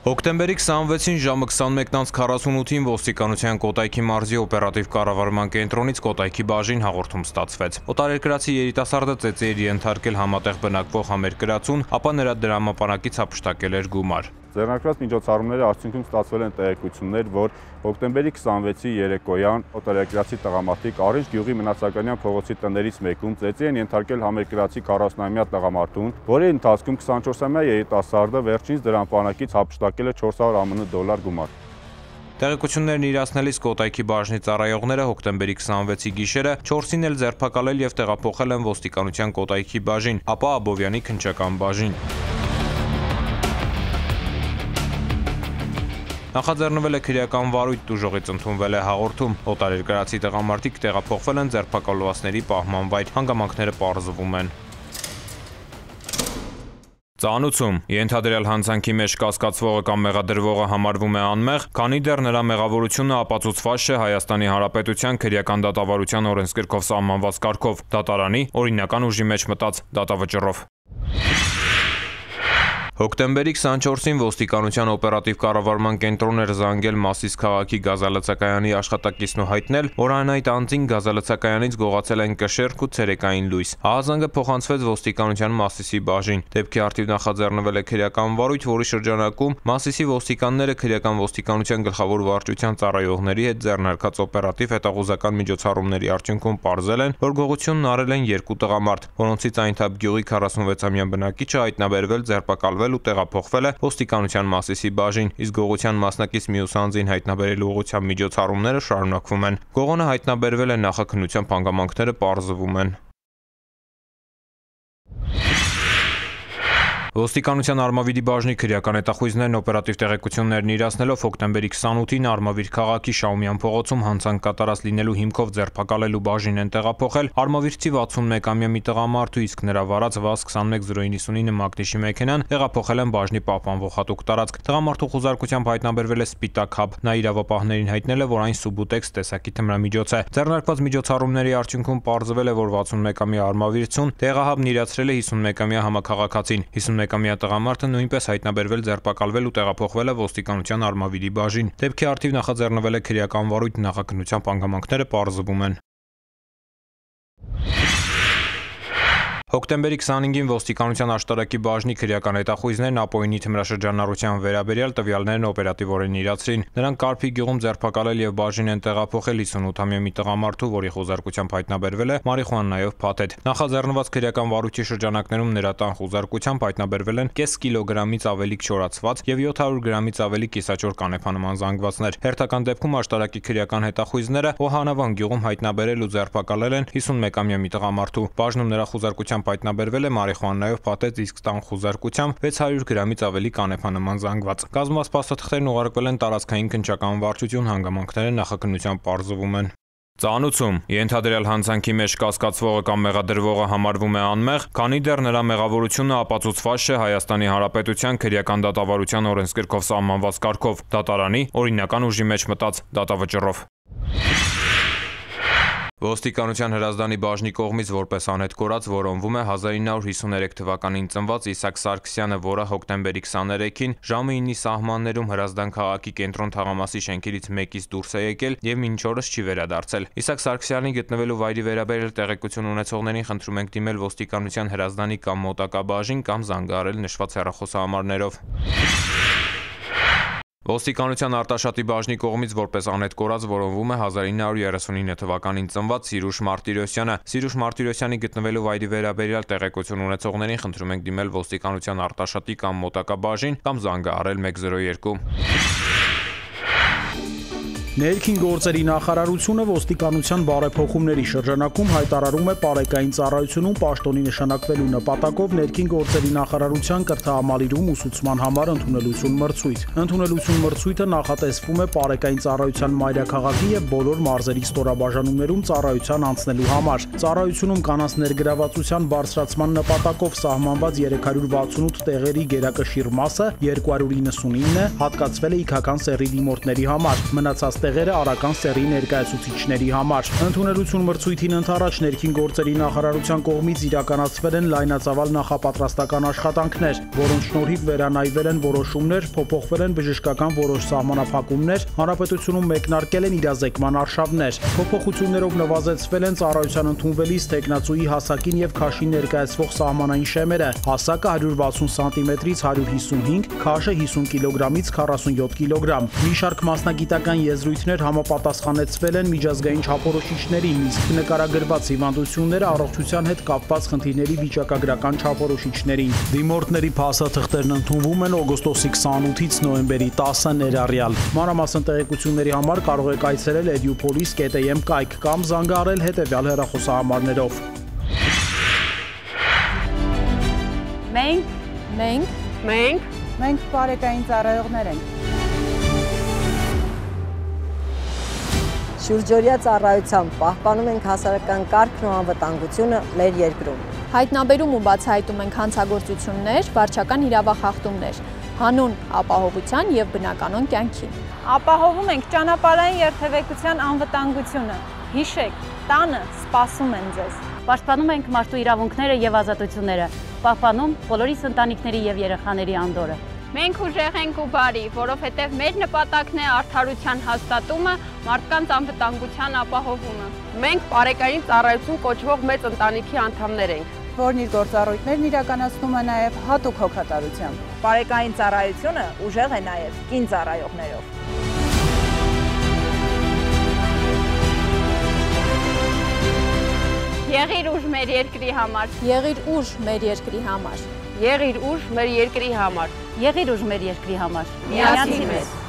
Հոկտեմբերի 26-ին ժամը 21:48-ին ոստիկանության Կոտայքի մարզի օպերատիվ կառավարման կենտրոնից Կոտայքի բաժին հաղորդում ստացվեց։ Օտարերկրացի երիտասարդը ծեծի էր ենթարկել համատեղ բնակվող համերկրացուն, ապա նրա դրամապանակից հափշտակել էր գումար։ Ձեռնարկված միջոցառումների արդյունքում ստացվել են տեղեկություններ, որ հոկտեմբերի 26-ի երեկոյան օտարերկրացի տղամարդիկ Արինջ գյուղի Մնացականյան փողոցի տներից մեկում ծեծի են ենթարկել համերկրացի 40-ամյա տղամարդուն, որի ընթացքում 24-ամյա երիտասարդը վերջինս դրամապանակից հափշտակել է $400 ԱՄՆ գումար։ Տեղեկություններն իրացնելիս Կոտայքի բաժնի ծառայողները հոկտեմբերի 26-ի գիշերը 4-ին էլ ձերբակալել եւ տեղափոխել են ոստիկանության Կոտայքի բաժին, ապա Աբովյանի քննչական բաժին։ Նախաձեռնվել է քրեական վարույթ, տուժողից ընդունվել է հաղորդում։ Օտարերկրացի տղամարդիկ տեղափոխվել են ձերբակալվածների պահման վայր, հանգամանքները պարզվում են։ Ծանուցում ենթադրյալ հանցանքի մեջ կասկածվողը կամ մեղադրվողը համարվում է անմեղ, քանի դեռ նրա մեղավորությունը ապացուցված չէ Հայաստանի Հանրապետության քրեական դատավարության օրենսգրքով սահմանված կարգով, դատարանի օրինական ուժի մեջ մտած դատավճռով։ Հոկտեմբերի 24-ին ոստիկանության օպերատիվ կառավարման կենտրոն էր զանգել Մասիս քաղաքի գազալցակայանի աշխատակիցն ու հայտնել, որ այդ անձին գազալցակայանից գողացել են կշեռք ու ցերեկային լույս։ Ահազանգը փոխանցվեց ոստիկանության Մասիսի բաժին։ Դեպքի առթիվ նախաձեռնվել է քրեական վարույթ, որի շրջանակում Մասիսի ոստիկանները քրեական ոստիկանության գլխավոր վարչության ծառայողների հետ ձեռնարկած օպերատիվ հետաղուզական միջոցառումների արդյունքում պարզել են, որ գողությունն արել են երկու տղամարդ, որոնցից Այնթապ գյուղի 46-ամյա բնակիչը հայտնաբերվել, ձերբակալվել ու տեղափոխվել է ոստիկանության Մասիսի բաժին, իսկ գողության մասնակից մյուս անձին հայտնաբերելու ուղղությամբ միջոցառումները շարունակվում են։ Գողոնը հայտնաբերվել է, նախաքննությամբ հանգամանքները պարզվում են։ Ոստիկանության Արմավիրի բաժնի քրեական հետախույզներն օպերատիվ տեղեկություններն իրացնելով հոկտեմբերի 28-ին Արմավիր քաղաքի Շաումյան փողոցում հանցանք կատարած լինելու հիմքով ձերբակալելու բաժին են տեղափոխել արմավիրցի 61-ամյա մի տղամարդու, իսկ նրա վարած ՎԱԶ 21099 մագնիշի մեքենան տեղափոխել են բաժնի պահպանվող հատուկ տարածք։ Տղամարդու խուզարկությամբ հայտնաբերվել է սպիտակ հաբ։ Նա իրավապահներին հայտնել է, որ այն սուբուտեքս տեսակի թմրամիջոց է։ Ձեռնարկված միջոցառումների արդյունքում պարզվել է, որ 61-ամյա արմավիրցուն տեղահաբն իրացրել է 51-ամյա համաքաղաքացին։ 51-ամյա տղամարդը նույնպես հայտնաբերվել, ձերբակալվել ու տեղափոխվել է ոստիկանության Արմավիրի բաժին։ Դեպքի առթիվ նախաձեռնվել է քրեական վարույթ, նախաքննությամբ հանգամանքները պարզվում են։ Հոկտեմբերի 25-ին ոստիկանության աշտարակի բաժնի քրեական հետախույզներն Ապօյինի թմրաշրջանառության վերաբերյալ տվյալներն օպերատիվորեն իրացրին։ Նրանք Կարփի գյուղում ձերբակալել եւ բաժին են տեղափոխել 58-ամյա մի տղամարդու, որի խոզարկությամբ հայտնաբերվել է մարիխուանայով փաթեթ։ Նախաձեռնված քրեական վարույթի շրջանակներում նրա տան խոզարկությամբ հայտնաբերվել են կես կիլոգրամից ավելի չորացված եւ 700 գրամից ավելի կիսաճոր կանեփանման զանգվածներ։ Հերթական դեպքում աշտարակի քրեական հետախույզները Օհանավան գյուղում հայտնաբերել ու ձերբակալել են 51-ամյա մի տղամարդու։ Բաժնում նրա խոզարկությամբ հայտնաբերվել է մարիխուանայով փաթեթ, իսկ տան խոզարկությամբ 600 գրամից ավելի կանեփանման զանգված։ Կազմված փաստաթղթերն ուղարկվել են տարածքային քննչական վարչություն, հանգամանքները նախաքննությամբ պարզվում են։ Ծանուցում ենթադրյալ հանցանքի մեջ կասկածվողը կամ մեղադրվողը համարվում է անմեղ, քանի դեռ նրա մեղավորությունը ապացուցված չէ Հայաստանի Հանրապետության քրեական դատավարության օրենսգրքով սահմանված կարգով, դատարանի օրինական ուժի մեջ մտած դատավճռով։ Ոստիկանության Հրազդանի բաժնի կողմից որպես անհետ կորած որոնվում է 1953 թվականին ծնված Իսակ Սարգսյանը, որը հոկտեմբերի 23-ին ժամը 9-ի սահմաններում Հրազդան քաղաքի կենտրոն թաղամասի շենքերից մեկից դուրս է եկել եւ մինչ օրս չի վերադարձել։ Իսակ Սարգսյանի գտնվելու վայրի վերաբերել տեղեկություն ունեցողներին խնդրում ենք դիմել ոստիկանության Հրազդանի կամ մոտակա բաժին կամ զանգահարել նշված հեռախոսահամարներով։ Ոստիկանության Արտաշատի բաժնի կողմից որպես անհետ կորած որոնվում է 1939 թվականին ծնված Սիրուշ Մարտիրոսյանը։ Սիրուշ Մարտիրոսյանի գտնվելու վայրի վերաբերյալ տեղեկություն ունեցողներին խնդրում ենք դիմել ոստիկանության Արտաշատի կամ մոտակա բաժին կամ զանգահարել 102։ Ներքին գործերի նախարարությունը ոստիկանության բարեփոխումների շրջանակում հայտարարում է պարեկային ծառայությունում պաշտոնի նշանակվելու նպատակով ներքին գործերի նախարարության կրթահամալիրում ուսուցման համար ընդունելություն մրցույթ։ Ընդունելություն մրցույթը նախատեսվում է պարեկային ծառայության մայրաքաղաքի եւ բոլոր մարզերի ստորաբաժանումներում ծառայության անցնելու համար։ Ծառայությունում կանանց ներգրավվածության բարձրացման նպատակով սահմանված 368 տեղերի գերակշիռ մասը 299 հատկացվել է իգական սեռի դիմորդների համար։ Մնացած տեղերը արական սեռի ներկայացուցիչների համար։ Ընդունելություն մրցույթին ընդառաջ ներքին գործերի նախարարության կողմից իրականացվել են լայնածավալ նախապատրաստական աշխատանքներ, որոնց շնորհիվ վերանայվել են որոշումներ, փոփոխվել են բժշկական որոշ սահմանափակումներ, հանրապետությունում մեկնարկել են իրազեկման արշավներ։ Փոփոխություններով նվազեցվել են ծառայության ընդունվելիս տեխնացուի հասակին եւ քաշին ներկայացվող սահմանային շեմերը, հասակը 160 սանտիմետրից 155, քաշը 50 կիլոգրամից 47 կիլոգրամ։ Մի շարք մասնագիտական եզրույթներ համապատասխանեցվել են միջազգային չափորոշիչներին, իսկ նկարագրված հիվանդությունները առողջության հետ կապված խնդիրների վիճակագրական չափորոշիչներին։ Դիմորդների փաստաթղթերն ընդունվում են օգոստոսի 28-ից նոյեմբերի 10-ը ներառյալ։ Մանրամասն տեղեկությունների համար կարող եք այցելել police.am կայք կամ զանգահարել հետևյալ հեռախոսահամարներով։ Մենք բարեկային ծառայողներ ենք։ Շուրջօրյա ծառայությամբ պահպանում ենք հասարակական կարգն ու անվտանգությունը մեր երկրում։ Հայտնաբերում ու բացահայտում ենք հանցագործություններ, վարչական իրավախախտումներ, հանուն ապահովության և բնականոն կյանքի։ Ապահովում ենք ճանապարհային երթևեկության անվտանգությունը։ Հիշեք, տանը սպասում են ձեզ։ Պաշտպանում ենք մարդու իրավունքները եւ ազատությունները, պահպանում բոլորիս ընտանիքների եւ երեխաների անդորը։ Մենք ուժեղ ենք ու բարի, որովհետև մեր նպատակն է արդարության հաստատումը, մարդկանց անվտանգության ապահովումը։ Մենք բարեկային ծառայություն կոչվող մեծ ընտանիքի անդամներ ենք, որն իր գործառույթներն իրականացնում է նաև հատուկ հոգատարությամբ։ Բարեկային ծառայությունը ուժեղ է նաև կին ծառայողներով։ Եղիր ուժ մեր երկրի համար։ Եղիր ուժ մեր երկրի համար։ Եղիր ուժ մեր երկրի համար։ Եղիր ուժ մեր երկրի համար։ Միացի մեզ։